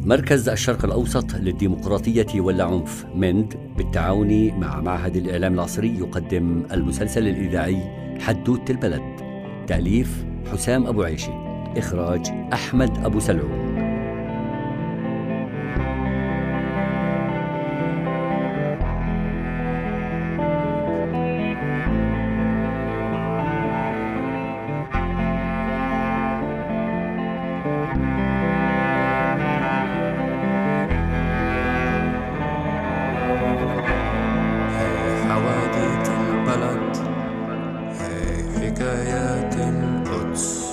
مركز الشرق الأوسط للديمقراطية والعنف مند بالتعاون مع معهد الإعلام العصري يقدم المسلسل الإذاعي حدوتة البلد. تأليف حسام أبو عيشي، إخراج أحمد أبو سلعون. حواديت البلد، حكايات القدس.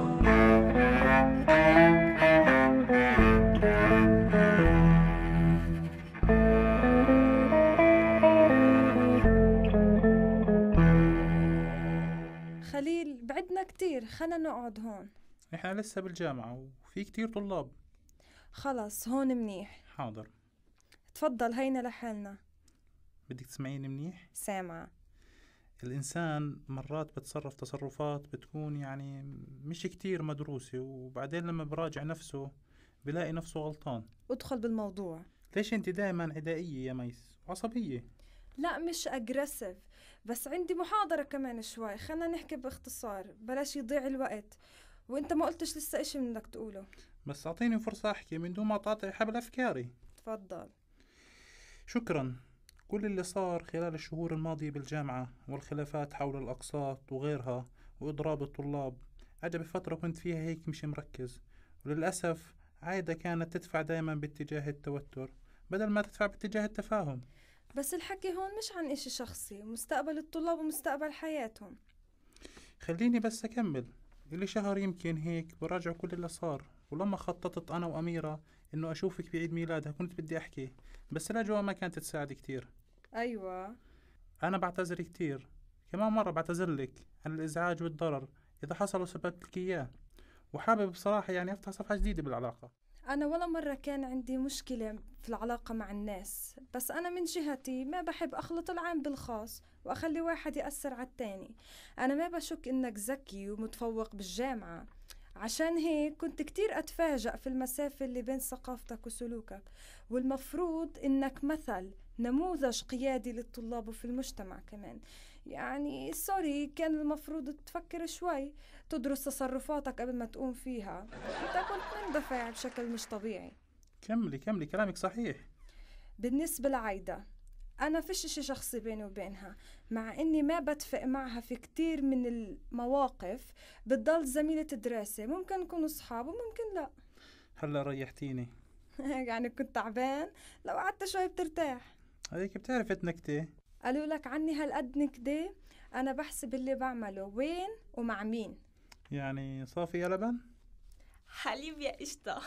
خليل، بعدنا كتير، خلنا نقعد هون. احنا لسه بالجامعة وفي كتير طلاب. خلص هون منيح. حاضر. تفضل، هينا لحالنا. بدك تسمعيني منيح؟ سامعة. الإنسان مرات بتصرف تصرفات بتكون يعني مش كتير مدروسة، وبعدين لما براجع نفسه بلاقي نفسه غلطان. ادخل بالموضوع. ليش انت دائما عدائية يا ميس وعصبية؟ لا، مش اجريسيف، بس عندي محاضرة كمان شوي، خلنا نحكي باختصار بلاش يضيع الوقت. وانت ما قلتش لسه اشي من بدك تقوله. بس أعطيني فرصة أحكي من دون ما تقاطعي حبل أفكاري. تفضل. شكرا. كل اللي صار خلال الشهور الماضية بالجامعة والخلافات حول الأقساط وغيرها وإضراب الطلاب أجى بفترة كنت فيها هيك مش مركز، وللأسف عايدة كانت تدفع دايما باتجاه التوتر بدل ما تدفع باتجاه التفاهم. بس الحكي هون مش عن اشي شخصي، مستقبل الطلاب ومستقبل حياتهم. خليني بس أكمل. اللي شهر يمكن هيك براجع كل اللي صار، ولما خططت أنا وأميرة إنه أشوفك بعيد ميلادها كنت بدي أحكي، بس الأجواء ما كانت تساعد كتير. ايوه. أنا بعتذر كتير، كمان مرة بعتذر لك عن الإزعاج والضرر إذا حصل وسببت لك إياه، وحابب بصراحة يعني أفتح صفحة جديدة بالعلاقة. أنا ولا مرة كان عندي مشكلة في العلاقة مع الناس، بس أنا من جهتي ما بحب أخلط العام بالخاص وأخلي واحد يأثر على التاني. أنا ما بشك إنك ذكي ومتفوق بالجامعة، عشان هيك كنت كتير أتفاجأ في المسافة اللي بين ثقافتك وسلوكك، والمفروض إنك مثل نموذج قيادي للطلاب وفي المجتمع كمان. يعني سوري، كان المفروض تفكر شوي، تدرس تصرفاتك قبل ما تقوم فيها. انت كنت مندفع بشكل مش طبيعي. كملي كلامك صحيح. بالنسبة لعايدة، أنا فيش إشي شخصي بيني وبينها، مع إني ما بتفق معها في كتير من المواقف. بتضل زميلة دراسة، ممكن نكون أصحاب وممكن لا. هلا ريحتيني. يعني كنت تعبان، لو قعدت شوي بترتاح. هيك بتعرف نكتة. قالوا لك عني هالقد نكدة؟ أنا بحسب اللي بعمله وين ومع مين. يعني صافي يا لبن؟ حليب يا قشطة.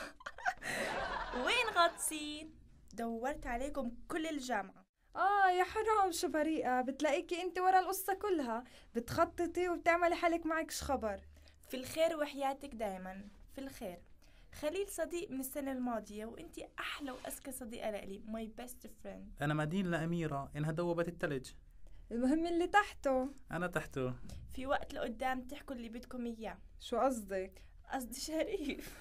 وين غاطسين؟ دورت عليكم كل الجامعة. يا حرام، شو بريئة، بتلاقيكي انت ورا القصة كلها، بتخططي وبتعملي حالك معكش خبر. في الخير وحياتك دايما في الخير. خليل صديق من السنة الماضية، وانتي أحلى وأذكى صديقة لإلي، my best friend. أنا مدين لأميرة إنها دوبت التلج. المهم اللي تحته. أنا تحته. في وقت لقدام تحكوا اللي بدكم إياه. شو قصدك؟ قصدي شريف.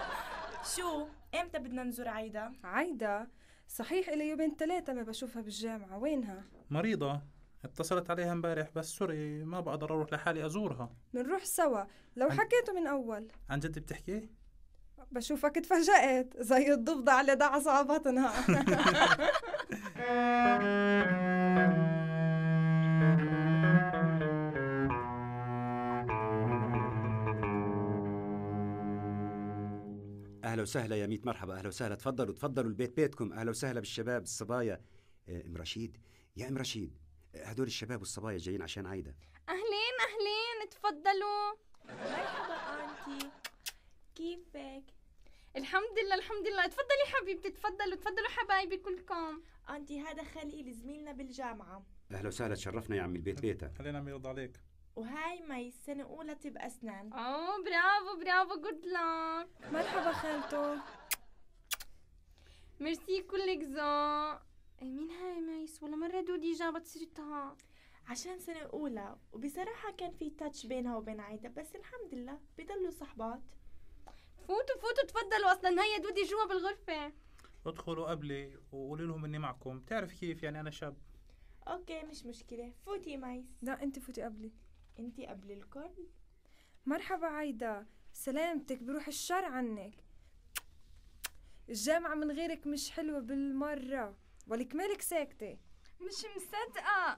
شو إمتى بدنا نزور عايدة؟ عايدة؟ صحيح إلي يومين 3 ما بشوفها بالجامعة، وينها؟ مريضة، اتصلت عليها امبارح بس سوري ما بقدر أروح لحالي أزورها. منروح سوا لو حكيته من أول. عن جد بتحكي؟ بشوفك اتفاجأت زي الضفدع اللي دعس على بطنها. أهلا وسهلا يا ميت مرحبا، أهلا وسهلا، تفضلوا البيت بيتكم، أهلا وسهلا بالشباب الصبايا. أم رشيد، يا أم رشيد، هدول الشباب والصبايا جايين عشان عايدة. أهلين تفضلوا. مرحبا أنتي، كيفك؟ الحمد لله. تفضلي حبيبتي، تفضلوا حبايبي كلكم. أنتي هذا خليل زميلنا بالجامعة. أهلا وسهلا، تشرفنا يا عم البيت بيتك. خلينا عم يرضى عليك. وهاي مي سنة أولى طب أسنان. برافو جود لك. مرحبا خالته. ميرسي كلك ذوق. مين هاي ميس؟ ولا مرة دودي جابت سيرتها. عشان سنة أولى، وبصراحة كان في تاتش بينها وبين عايدة، بس الحمد لله بيضلوا صحبات. فوتوا تفضلوا، اصلا هي دودي جوا بالغرفة. ادخلوا قبلي وقولوا لهم اني معكم، تعرف كيف يعني انا شاب. اوكي مش مشكلة، فوتي مايس. لا انت فوتي قبلي. انتي قبل الكل. مرحبا عايدة، سلامتك بروح الشر عنك. الجامعة من غيرك مش حلوة بالمرة، ولك مالك ساكتة؟ مش مصدقة.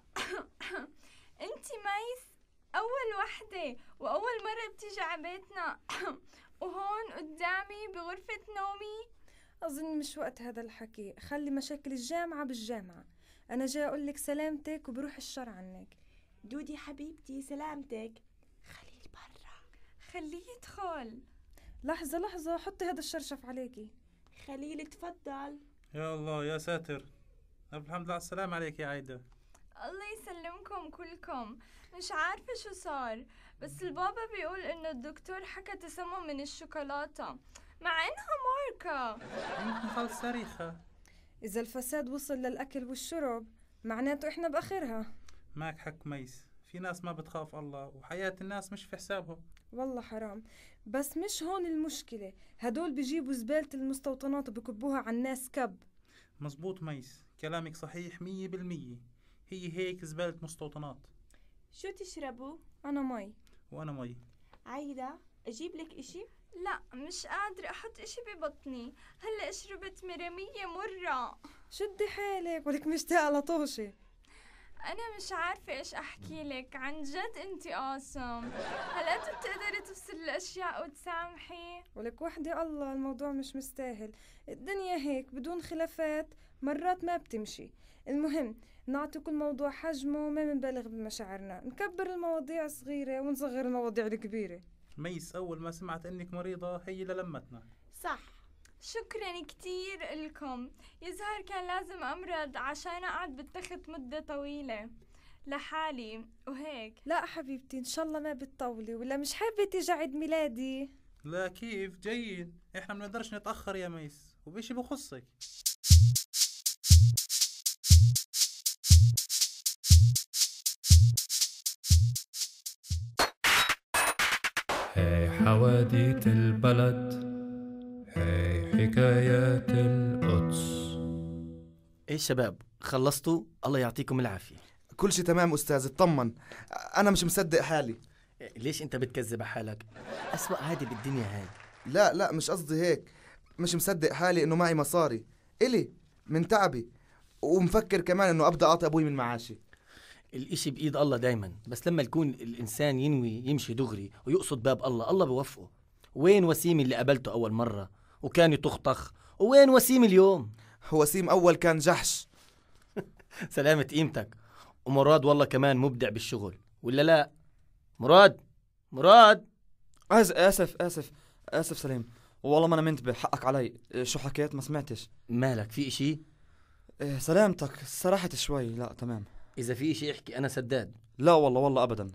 انتي ميس اول وحدة واول مرة بتيجي عبيتنا. وهون قدامي بغرفة نومي. أظن مش وقت هذا الحكي، خلي مشاكل الجامعة بالجامعة. أنا جاي أقولك سلامتك وبروح الشر عنك. دودي حبيبتي سلامتك. خليل برا. خليه يدخل. لحظة حطي هذا الشرشف عليكي. خليل تفضل. يا الله يا ساتر. الحمد لله على السلامة عليك يا عايدة. الله يسلمكم كلكم. مش عارفة شو صار، بس البابا بيقول انه الدكتور حكى تسمم من الشوكولاتة مع انها ماركة. يمكن خلص صريخة. إذا الفساد وصل للأكل والشرب معناته إحنا بآخرها. معك حق ميس، في ناس ما بتخاف الله وحياة الناس مش في حسابهم. والله حرام، بس مش هون المشكلة. هدول بيجيبوا زبالة المستوطنات وبكبوها على الناس كب. مزبوط ميس، كلامك صحيح 100%. هي هيك زبالة مستوطنات. شو تشربوا؟ أنا مي. وأنا مي. عايدة أجيب لك إشي؟ لا مش قادرة احط اشي ببطني، هلا شربت مرمية مرة. شدي حالك، ولك مشتاقة لطوشة. انا مش عارفة ايش احكي لك، عن جد انتي awesome. هل انت بتقدري تفصلي الاشياء وتسامحي؟ ولك وحدي الله، الموضوع مش مستاهل. الدنيا هيك بدون خلافات مرات ما بتمشي. المهم نعطي كل موضوع حجمه وما منبالغ بمشاعرنا، نكبر المواضيع الصغيرة ونصغر المواضيع الكبيرة. ميس أول ما سمعت إنك مريضة هي اللي لمتنا. صح. شكرا كتير إلكم. يظهر كان لازم أمرض عشان أقعد بالتخت مدة طويلة لحالي وهيك. لا حبيبتي إن شاء الله ما بتطولي، ولا مش حابة تيجي عيد ميلادي؟ لا كيف جيد، إحنا منقدرش نتأخر يا ميس وبشي بخصك. هاي حواديت البلد، هاي حكايات القدس. ايه شباب، خلصتوا؟ الله يعطيكم العافية. كل شي تمام أستاذ، اطمن. أنا مش مصدق حالي. ليش انت بتكذب حالك؟ أسوأ عادي بالدنيا هاي. لا مش قصدي هيك، مش مصدق حالي إنه معي مصاري إلي من تعبي، ومفكر كمان إنه أبدأ أعطي أبوي من معاشي. الإشي بإيد الله دايما، بس لما يكون الإنسان ينوي يمشي دغري ويقصد باب الله، الله بوفقه. وين وسيم اللي قابلته أول مرة وكان يطخطخ؟ وين وسيم اليوم؟ وسيم أول كان جحش. سلامة قيمتك. ومراد والله كمان مبدع بالشغل، ولا لا؟ مراد آسف سليم، والله ما أنا منتبه، حقك علي. شو حكيت؟ ما سمعتش. مالك في إشي؟ سلامتك، سرحت شوي. لا تمام. إذا في إشي احكي، أنا سداد. لا والله أبدا.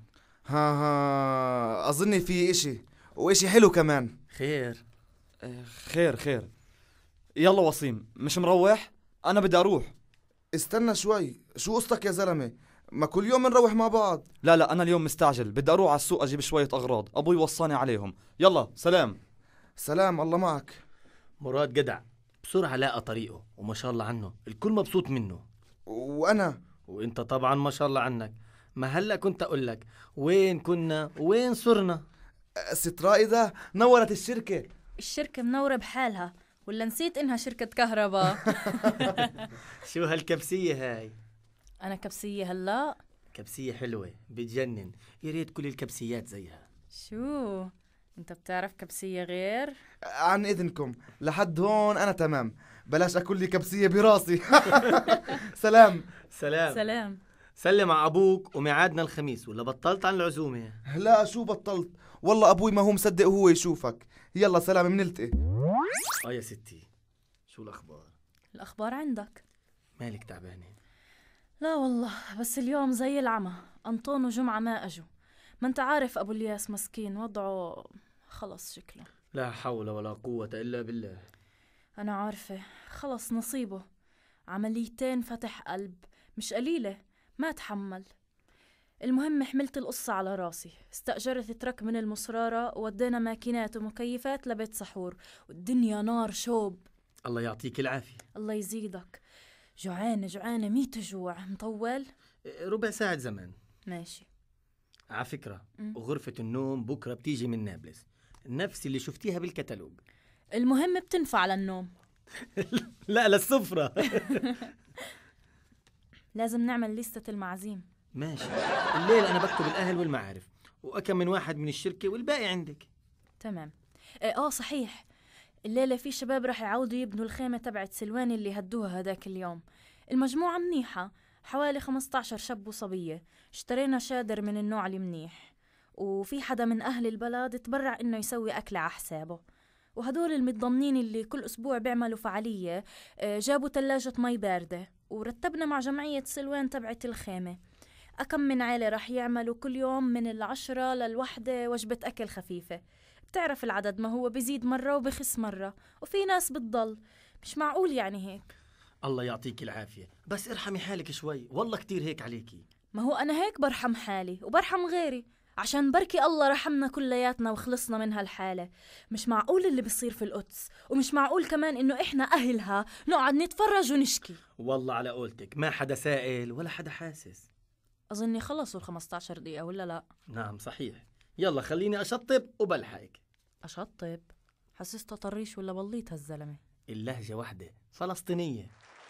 ها أظني في إشي، وإشي حلو كمان. خير. خير. يلا وسيم، مش مروح؟ أنا بدي أروح. استنى شوي، شو قصتك يا زلمة؟ ما كل يوم نروح مع بعض. لا أنا اليوم مستعجل، بدي أروح على السوق أجيب شوية أغراض، أبوي وصاني عليهم. يلا سلام، الله معك. مراد جدع، بسرعة لاقى طريقه وما شاء الله عنه، الكل مبسوط منه. وأنت طبعا ما شاء الله عنك. ما هلأ كنت أقول لك وين كنا وين صرنا. ست رائدة نورت الشركة منورة بحالها، ولا نسيت إنها شركة كهرباء؟ شو هالكبسية هاي؟ أنا كبسية هلأ؟ كبسية حلوة بتجنن، يا ريت كل الكبسيات زيها. شو؟ أنت بتعرف كبسية غير؟ عن إذنكم لحد هون أنا تمام، بلاش أكل لي كبسية براسي. سلام. سلم على أبوك، وميعادنا الخميس، ولا بطلت عن العزومة؟ لا شو بطلت، والله أبوي ما هو مصدق وهو يشوفك. يلا سلام، منلتقي. يا ستي، شو الأخبار عندك؟ مالك تعبانة؟ لا والله، بس اليوم زي العمى، أنطون وجمعة ما أجوا. ما أنت عارف أبو الياس مسكين وضعه خلص شكله. لا حول ولا قوة إلا بالله. أنا عارفة، خلص نصيبه. 2 عمليتين فتح قلب، مش قليلة، ما تحمل. المهم حملت القصة على راسي، استأجرت ترك من المصرارة وودينا ماكينات ومكيفات لبيت سحور، والدنيا نار شوب. الله يعطيك العافية. الله يزيدك. جوعانة ميت جوع. مطول؟ ربع ساعة زمان. ماشي. على فكرة غرفة النوم بكرة بتيجي من نابلس، نفس اللي شفتيها بالكتالوج. المهم بتنفع للنوم. لا للسفرة. لازم نعمل لستة المعازيم. ماشي. الليل أنا بكتب الأهل والمعارف وأكم من واحد من الشركة والباقي عندك. تمام. صحيح، الليلة في شباب رح يعودوا يبنوا الخيمة تبعت سلوان اللي هدوها هداك اليوم. المجموعة منيحة، حوالي 15 شاب وصبية. اشترينا شادر من النوع المنيح، وفي حدا من أهل البلد تبرع إنه يسوي أكلة على حسابه. وهدول المتضمنين اللي كل أسبوع بيعملوا فعالية جابوا ثلاجة مي باردة، ورتبنا مع جمعية سلوان تبعت الخيمة. أكم من عائلة رح يعملوا كل يوم من 10 للوحدة وجبة أكل خفيفة. بتعرف العدد ما هو بيزيد مرة وبخس مرة، وفي ناس بتضل. مش معقول يعني هيك. الله يعطيك العافية، بس ارحمي حالك شوي، والله كتير هيك عليكي. ما هو أنا هيك برحم حالي وبرحم غيري، عشان بركي الله رحمنا كلياتنا وخلصنا من هالحالة. مش معقول اللي بيصير في القدس، ومش معقول كمان إنه إحنا أهلها نقعد نتفرج ونشكي. والله على قولتك ما حدا سائل ولا حدا حاسس. أظني خلصوا 15 دقيقة ولا لا؟ نعم صحيح. يلا خليني أشطب وبلحقك. أشطب؟ حسست طريش ولا بليت هالزلمة؟ اللهجة واحدة فلسطينية.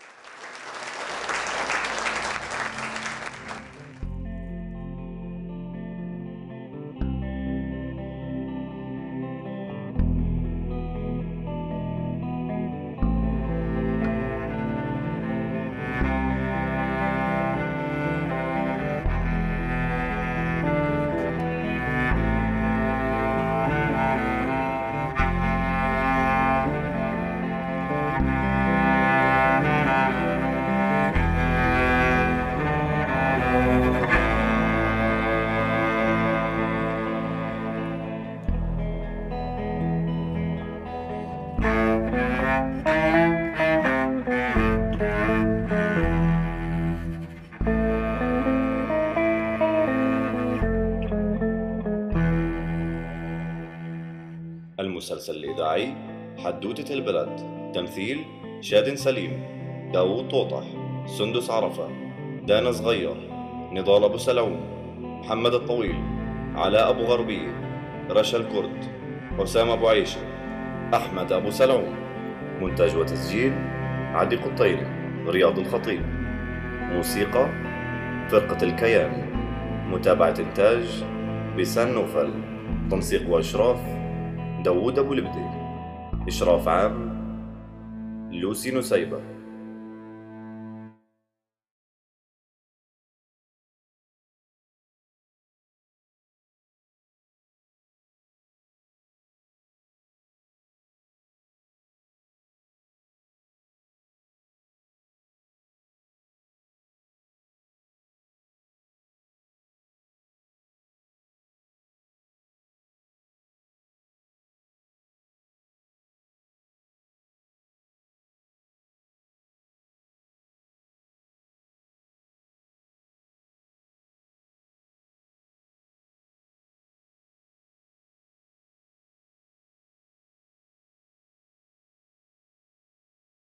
المسلسل الإذاعي حدوتة البلد. تمثيل: شادن سليم، داوود طوطح، سندس عرفة، دانا صغير، نضال أبو سلعون، محمد الطويل، علاء أبو غربية، رشا الكرد، حسام أبو عيشة، أحمد أبو سلعون. مونتاج وتسجيل: عدي قطيلي، رياض الخطيب. موسيقى: فرقة الكيان. متابعة إنتاج: بيسان نوفل. تنسيق وإشراف: داوود أبو لبدي. إشراف عام: لوسي نسيبة.